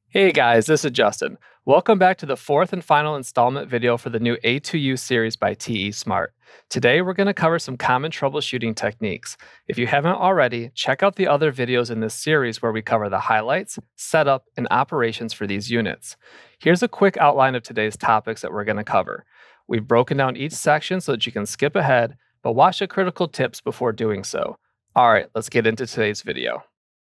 Hey guys, this is Justin. Welcome back to the fourth and final installment video for the new A2U series by TE Smart. Today we're going to cover some common troubleshooting techniques. If you haven't already, check out the other videos in this series where we cover the highlights, setup, and operations for these units. Here's a quick outline of today's topics that we're going to cover. We've broken down each section so that you can skip ahead, but watch the critical tips before doing so. All right, let's get into today's video.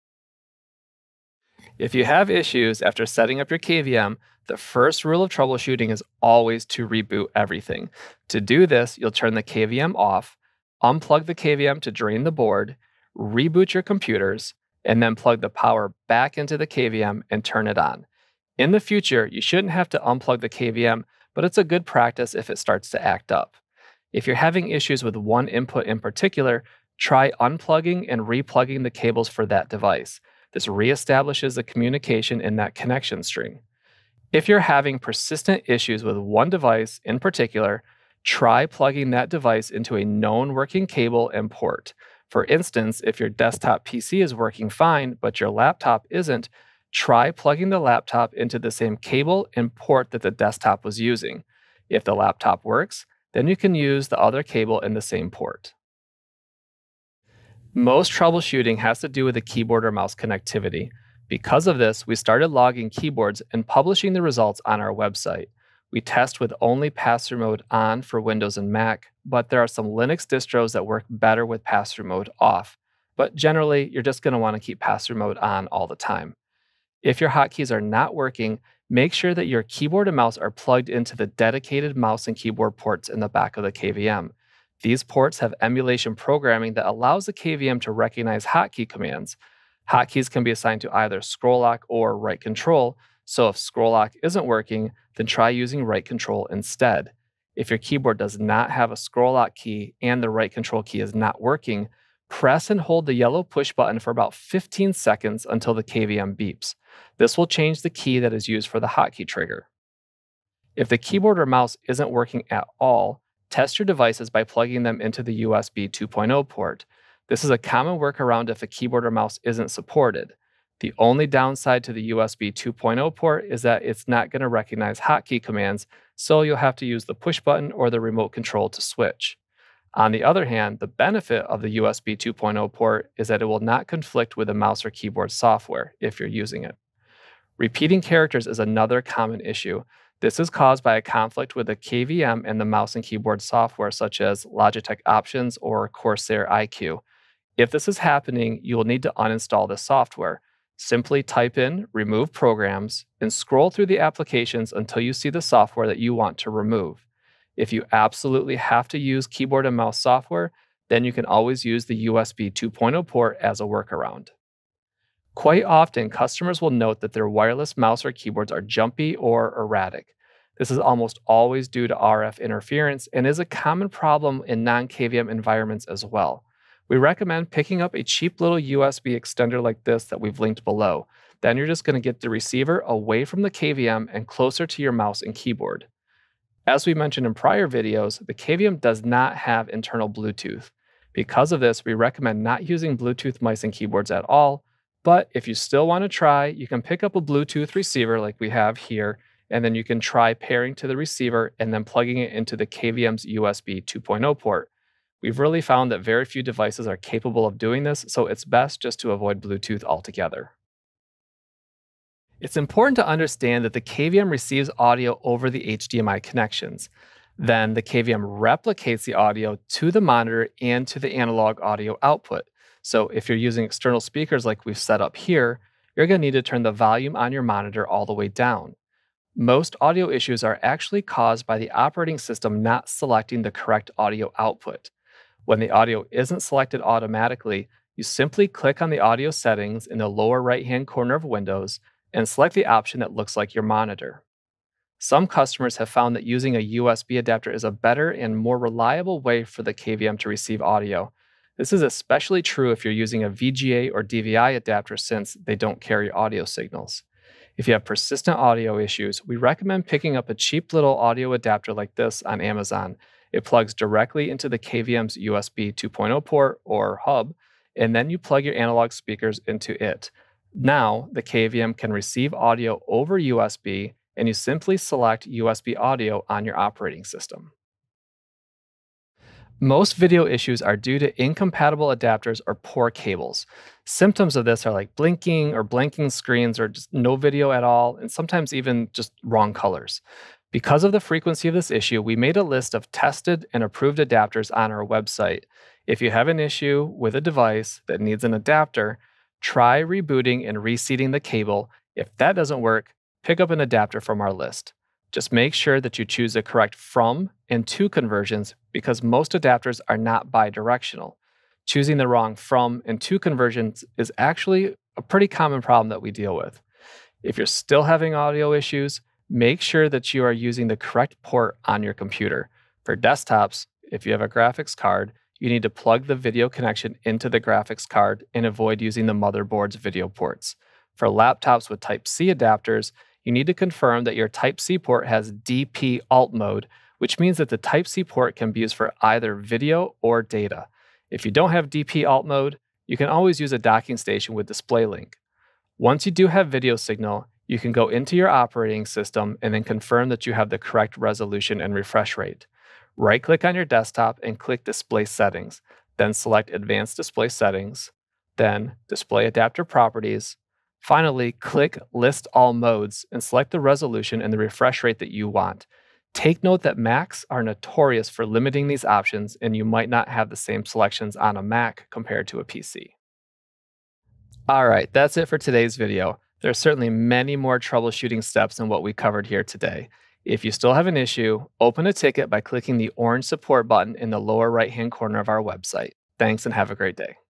If you have issues after setting up your KVM, the first rule of troubleshooting is always to reboot everything. To do this, you'll turn the KVM off, unplug the KVM to drain the board, reboot your computers, and then plug the power back into the KVM and turn it on. In the future, you shouldn't have to unplug the KVM, but it's a good practice if it starts to act up. If you're having issues with one input in particular, try unplugging and replugging the cables for that device. This reestablishes the communication in that connection string. If you're having persistent issues with one device in particular, try plugging that device into a known working cable and port. For instance, if your desktop PC is working fine, but your laptop isn't, try plugging the laptop into the same cable and port that the desktop was using. If the laptop works, then you can use the other cable in the same port. Most troubleshooting has to do with the keyboard or mouse connectivity. Because of this, we started logging keyboards and publishing the results on our website. We test with only pass-through mode on for Windows and Mac, but there are some Linux distros that work better with pass-through mode off. But generally, you're just going to want to keep pass-through mode on all the time. If your hotkeys are not working, make sure that your keyboard and mouse are plugged into the dedicated mouse and keyboard ports in the back of the KVM. These ports have emulation programming that allows the KVM to recognize hotkey commands. Hotkeys can be assigned to either scroll lock or right control, so if scroll lock isn't working, then try using right control instead. If your keyboard does not have a scroll lock key and the right control key is not working, press and hold the yellow push button for about 15 seconds until the KVM beeps. This will change the key that is used for the hotkey trigger. If the keyboard or mouse isn't working at all, test your devices by plugging them into the USB 2.0 port. This is a common workaround if a keyboard or mouse isn't supported. The only downside to the USB 2.0 port is that it's not going to recognize hotkey commands, so you'll have to use the push button or the remote control to switch. On the other hand, the benefit of the USB 2.0 port is that it will not conflict with the mouse or keyboard software if you're using it. Repeating characters is another common issue. This is caused by a conflict with the KVM and the mouse and keyboard software such as Logitech Options or Corsair iQ. If this is happening, you will need to uninstall this software. Simply type in remove programs and scroll through the applications until you see the software that you want to remove. If you absolutely have to use keyboard and mouse software, then you can always use the USB 2.0 port as a workaround. Quite often, customers will note that their wireless mouse or keyboards are jumpy or erratic. This is almost always due to RF interference and is a common problem in non-KVM environments as well. We recommend picking up a cheap little USB extender like this that we've linked below. Then you're just going to get the receiver away from the KVM and closer to your mouse and keyboard. As we mentioned in prior videos, the KVM does not have internal Bluetooth. Because of this, we recommend not using Bluetooth mice and keyboards at all. But if you still want to try, you can pick up a Bluetooth receiver like we have here, and then you can try pairing to the receiver and then plugging it into the KVM's USB 2.0 port. We've really found that very few devices are capable of doing this, so it's best just to avoid Bluetooth altogether. It's important to understand that the KVM receives audio over the HDMI connections. Then the KVM replicates the audio to the monitor and to the analog audio output. So if you're using external speakers like we've set up here, you're going to need to turn the volume on your monitor all the way down. Most audio issues are actually caused by the operating system not selecting the correct audio output. When the audio isn't selected automatically, you simply click on the audio settings in the lower right-hand corner of Windows and select the option that looks like your monitor. Some customers have found that using a USB adapter is a better and more reliable way for the KVM to receive audio. This is especially true if you're using a VGA or DVI adapter since they don't carry audio signals. If you have persistent audio issues, we recommend picking up a cheap little audio adapter like this on Amazon. It plugs directly into the KVM's USB 2.0 port or hub, and then you plug your analog speakers into it. Now, the KVM can receive audio over USB, and you simply select USB audio on your operating system. Most video issues are due to incompatible adapters or poor cables. Symptoms of this are like blinking or blanking screens or just no video at all, and sometimes even just wrong colors. Because of the frequency of this issue, we made a list of tested and approved adapters on our website. If you have an issue with a device that needs an adapter, try rebooting and reseating the cable. If that doesn't work, pick up an adapter from our list. Just make sure that you choose the correct from and to conversions because most adapters are not bidirectional. Choosing the wrong from and to conversions is actually a pretty common problem that we deal with. If you're still having audio issues, make sure that you are using the correct port on your computer. For desktops, if you have a graphics card, you need to plug the video connection into the graphics card and avoid using the motherboard's video ports. For laptops with Type-C adapters, you need to confirm that your Type-C port has DP alt mode, which means that the Type-C port can be used for either video or data. If you don't have DP alt mode, you can always use a docking station with display link. Once you do have video signal, you can go into your operating system and then confirm that you have the correct resolution and refresh rate. Right-click on your desktop and click Display Settings, then select Advanced Display Settings, then Display Adapter Properties. Finally, click List All Modes and select the resolution and the refresh rate that you want. Take note that Macs are notorious for limiting these options, and you might not have the same selections on a Mac compared to a PC. All right, that's it for today's video. There are certainly many more troubleshooting steps than what we covered here today. If you still have an issue, open a ticket by clicking the orange support button in the lower right-hand corner of our website. Thanks and have a great day.